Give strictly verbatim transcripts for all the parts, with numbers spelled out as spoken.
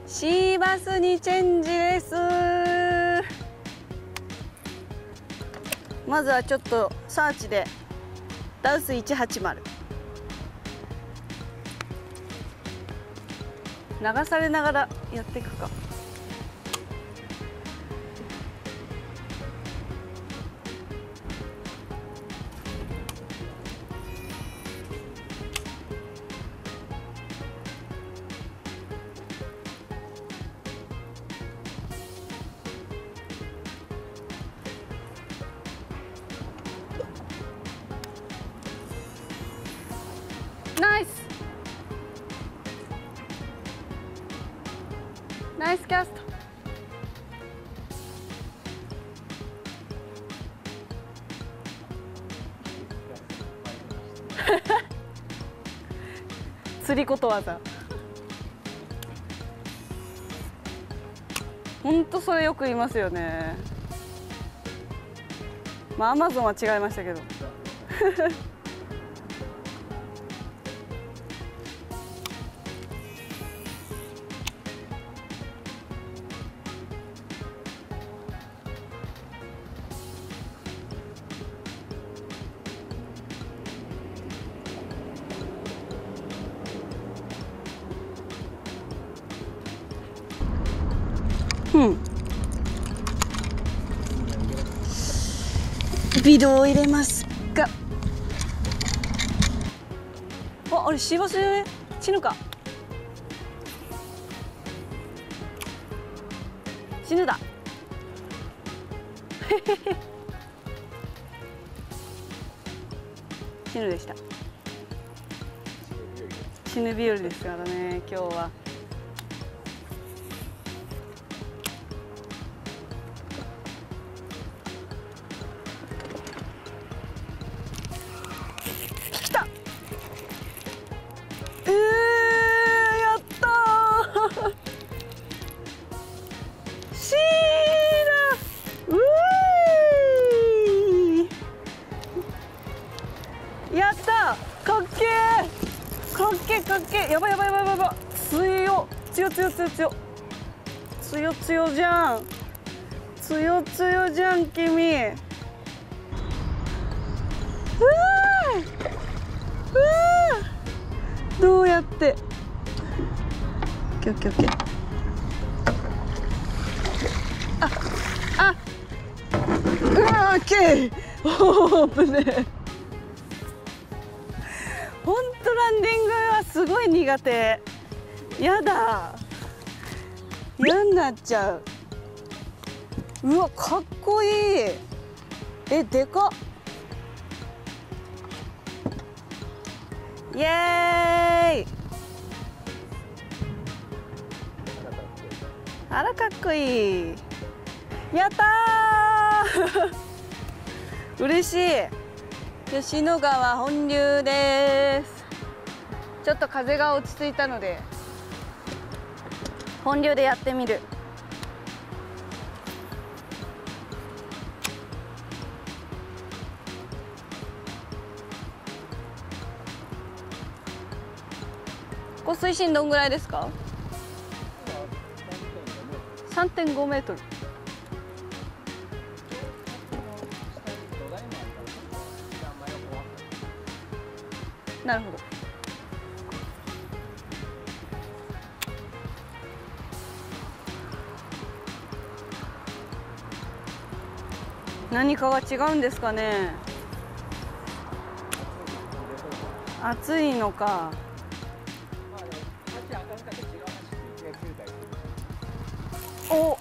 シーバスにチェンジです。まずはちょっとサーチでダウスいちはちまる、流されながらやっていくか。ナイスナイスキャスト。釣りことわざ。ほんとそれよく言いますよね。まあアマゾンは違いましたけど。うん。ビドを入れますか。あ、あれシーバスじゃね？死ぬか。死ぬだ。死ぬでした。死ぬ日和ですからね、今日は。来た。えー、やったー。シーラ。うー。やった。かっけー。かっけーかっけー。やばいやばいやばいやばい。強強強強強強強じゃん。強強じゃん君。うわー。うわー。どうやって。オッケーオッケーオッケー。ああ。うわー、オッケー。オープンね。ほんとランディングはすごい苦手。やだ。嫌になっちゃう。うわ、かっこいい。え、でかっ。イエーイ。あら、かっこいい。やったー。嬉しい。吉野川本流です。ちょっと風が落ち着いたので本流でやってみる。ここ水深どんぐらいですか？ さんてんご メートル。なるほど。何かが違うんですかね。暑いのか。お、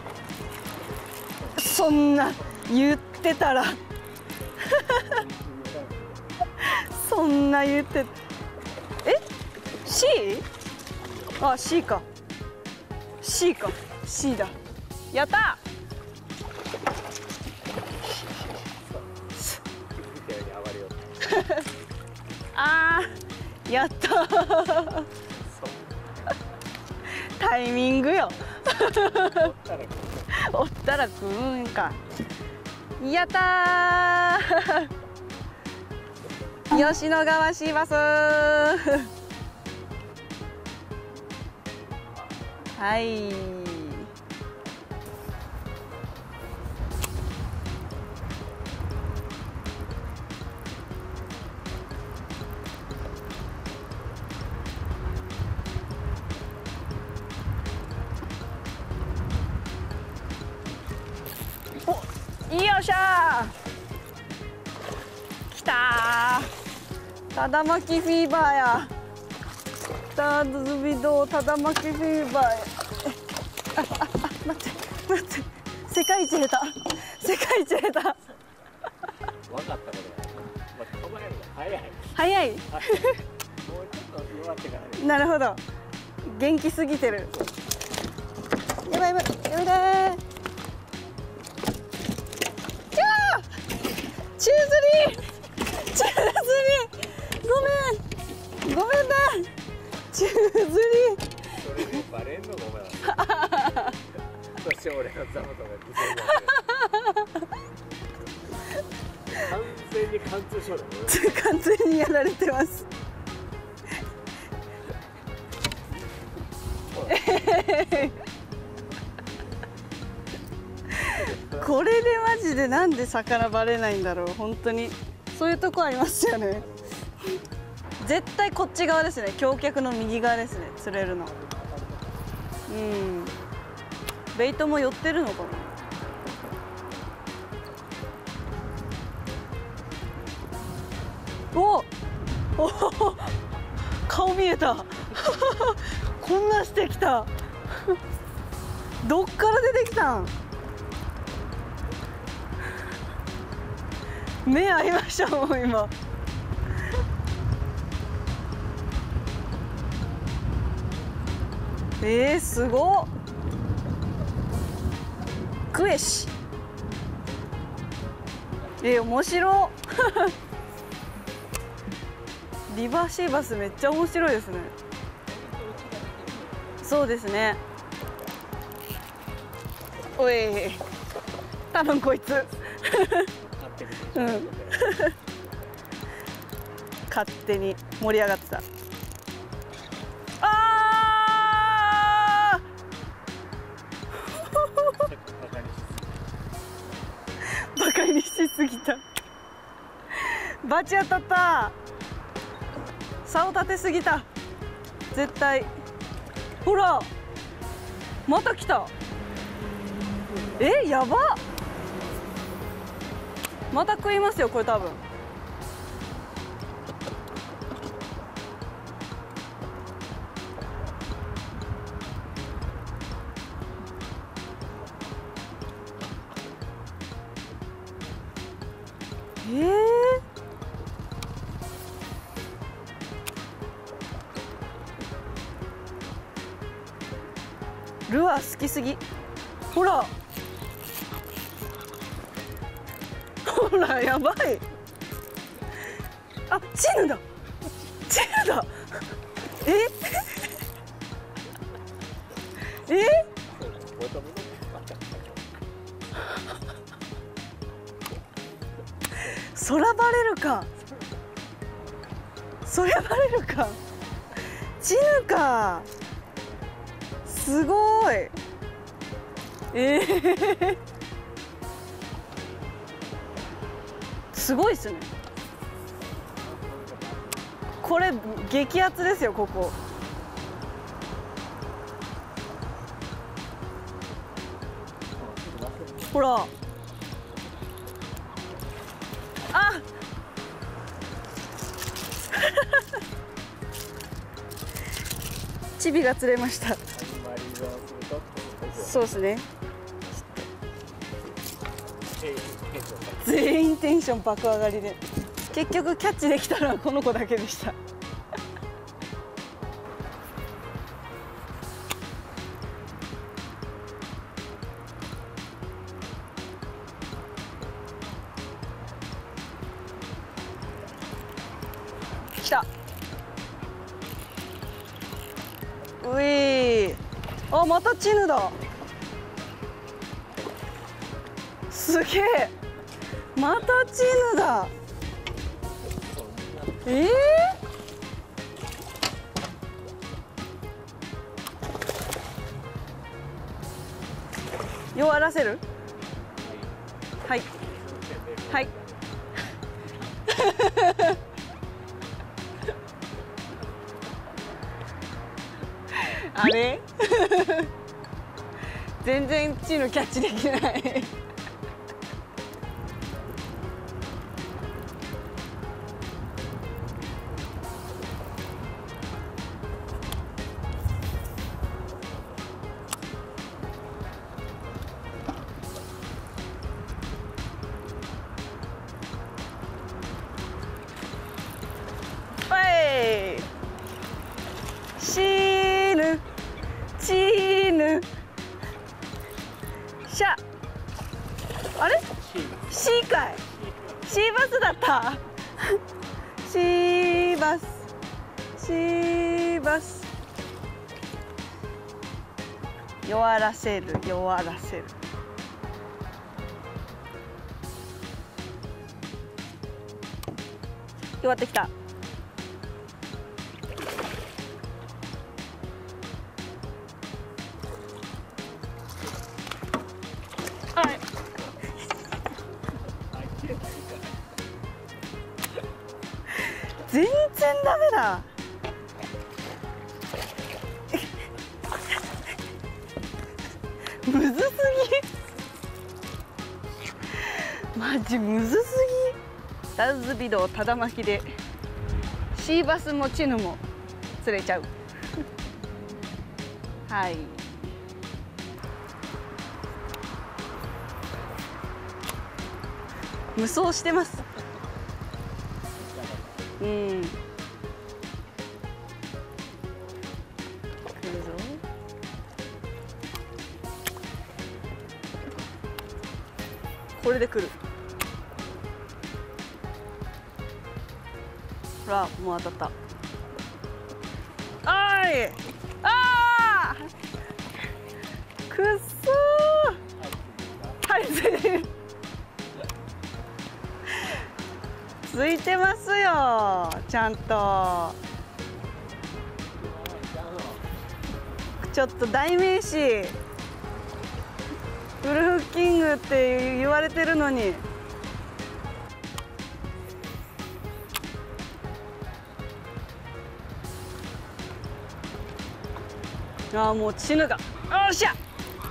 そんな言ってたらそんな言って、え C？ あ、 C か C か C だ。やったあー、やったタイミングよおったら食うんか。やったー吉野川シーバスははい。お、よっしゃー。きたー。ただ巻きフィーバーや。ターズビドただ巻きフィーバーや。あ、あ、あ、待って待って。世界一下手。世界一下手。分かったこれ。まあ、構えるの早い。 早い。 もうちょっと弱ってから。 なるほど。元気すぎてる。やばいやばい。やばいだー。キャー。宙吊り。宙吊り。ごめん。ごめんだ。宙吊り。 それでバレんのごめん。そして俺の座布団が犠牲になってる。完全に貫通症だよ。 完全にやられてます。これでマジでなんで魚バレないんだろう。本当にそういうとこありますよね。絶対こっち側ですね。橋脚の右側ですね、釣れるの。うん、ベイトも寄ってるのかも。おおお、顔見えた。こんなしてきた。どっから出てきたん。目合いましたもん今。えー、すごっ。クエシ。えー、面白。リバーシーバスめっちゃ面白いですね。そうですね。おい、多分こいつ。うん。勝手に盛り上がってた。ああ。バカにしすぎた。バチ当たった。竿立てすぎた。絶対。ほら。また来た。え、やば。また食いますよ、これ多分。えー、ルアー好きすぎ。ほらほら、やばい。あ、チヌだ。チヌだ。ええ、そらバレるか。そりゃバレるか。チヌか。すごい。えー、すごいっすね。これ激アツですよ、ここ。ほら。あチビが釣れました。そうですね。全員テンション爆上がりで、結局キャッチできたのはこの子だけでした。来た。うい、あ、またチヌだ。すげえ、またチヌだ。えー、 弱らせる。はいはいあれ全然チヌキャッチできない。チヌチヌシャあれ C かい C バスだった。C バス C バス弱らせる弱らせる。弱ってきた。全然ダメだ。むずすぎ。マジむずすぎ。ダズビドただ巻きでシーバスもチヌも釣れちゃう。はい。無双してます。うん。来るぞ。これで来る。ほら、もう当たった。あーい。ああ。くっそー。はい、ついてる。ついてますよ、ちゃんと。ちょっと代名詞ウルフキングって言われてるのに。ああ、もうチヌが。よっしゃ、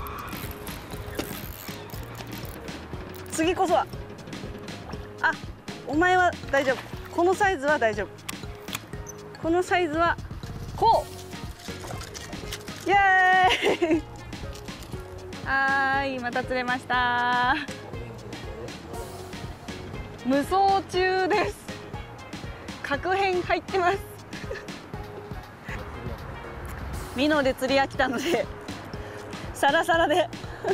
次こそは。あ、お前は大丈夫。このサイズは大丈夫。このサイズはこう。イエーイ。はーい、また釣れました。無双中です。角片入ってます。ミノで釣り飽きたのでサラサラで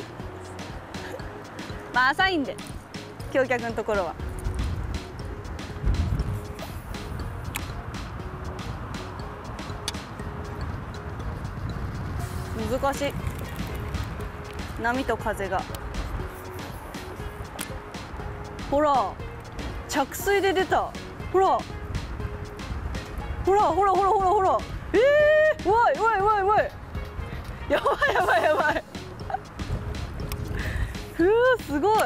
まあ浅いんで、橋脚のところは。難しい。波と風が。ほら、着水で出た。ほらほらほらほらほらほら。ええー、わいわいわいわい。やばいやばいやばい。うわ、すごい。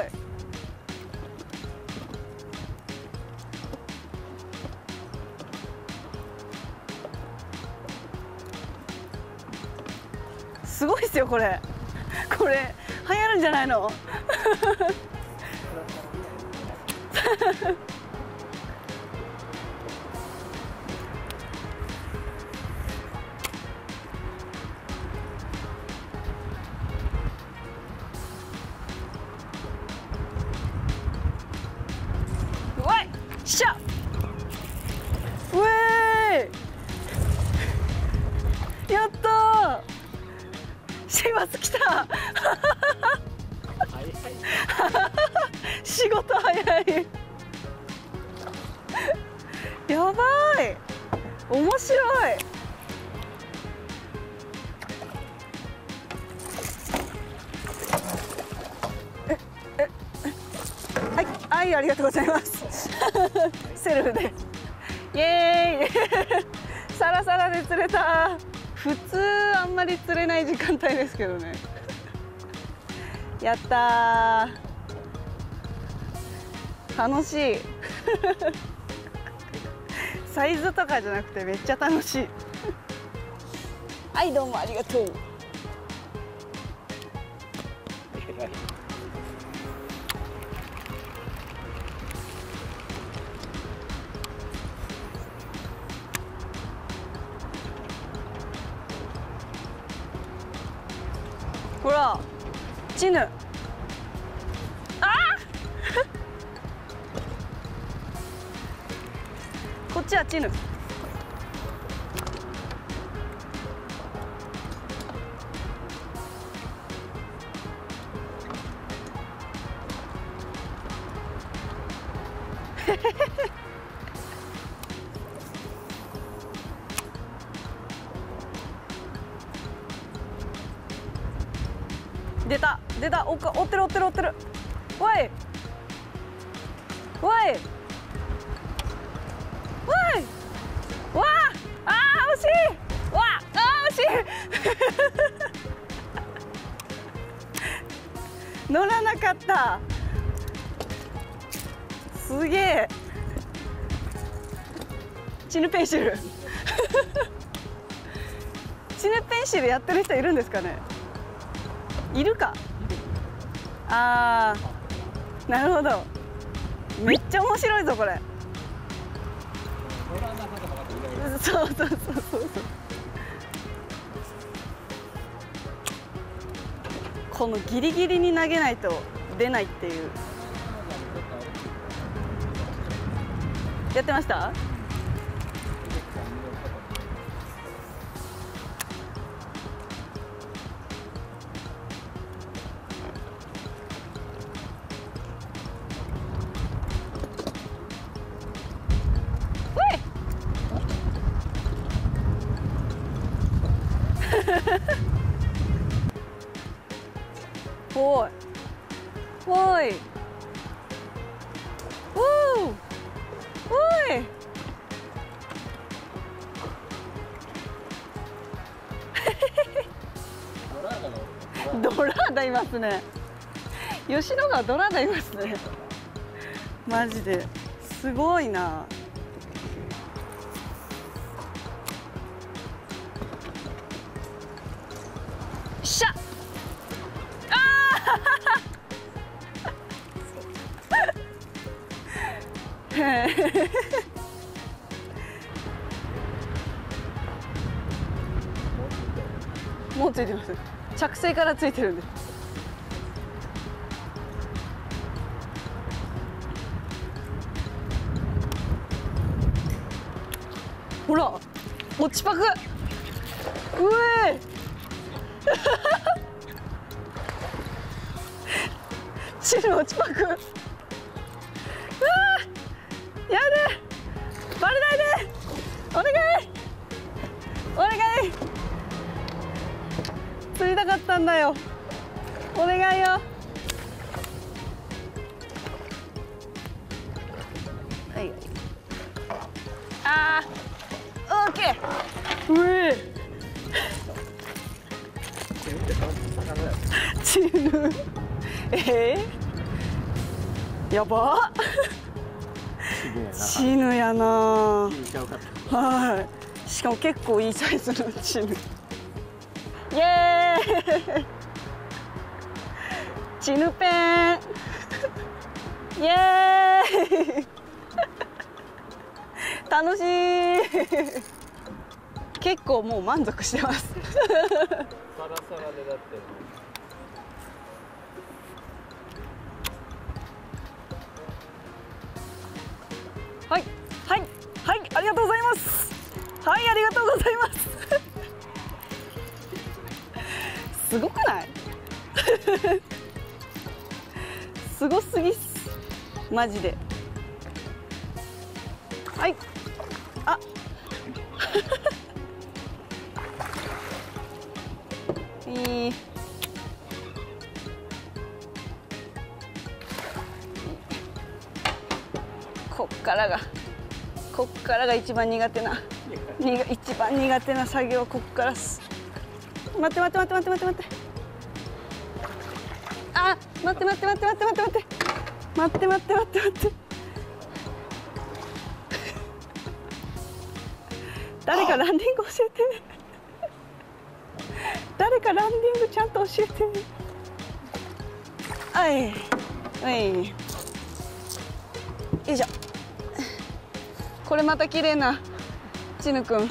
すごいっすよこれ。これ流行るんじゃないの？うわいしゃ。うえー、やったー。シーバス来た。仕事早い。やばい、面白い。ええはい、はい、ありがとうございます。セルフでイエーイ。サラサラで釣れた。普通あんまり釣れない時間帯ですけどね。 やったー、楽しいサイズとかじゃなくてめっちゃ楽しいはい、どうもありがとう。 偉い。 ほら、チヌ。あこっちはチヌ。出た出た、おっか、追ってる追ってる追ってる。おいおいおい、わあ、あー惜しい、わあ、あー惜しい乗らなかった。すげえ。チヌペンシルチヌペンシルやってる人いるんですかね。いるか。あー、なるほど。めっちゃ面白いぞこれ。そうそうそうそうそう。このギリギリに投げないと出ないっていう。やってました？おいおいおーおいドラーダいますね。吉野川ドラーダいますね。マジですごいな。しゃっ、もうついてます。着水からついてるんです。ほら、落ちパク。うえチヌ落ちパク。うわー、やだ、バレないで、お願いお願い、釣りたかったんだよ、お願いよ。はい、あー、オーケー。うえチヌ、えー、やばチヌやな。はい、しかも結構いいサイズのチヌ。イエーイチヌペンイエーイ楽しい結構もう満足してますサラサラでだって。 はいはいはい、ありがとうございます。はい、ありがとうございますすごくないすごすぎっすマジで。はい、あいい。こっからがこっからが一番苦手なにが一番苦手な作業はこっからっす。待って待って待って待って待って待って。 あ、待って待って待って待って待って待って待って待って待って待って誰かランディング教えて誰かランディングちゃんと教えてはいはいよいしょ。これまた綺麗なちぬくん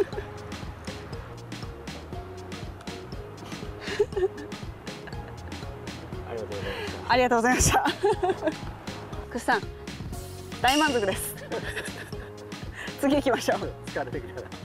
ありがとうございました。くっさん、大満足です。次行きましょう。 疲れてきたな。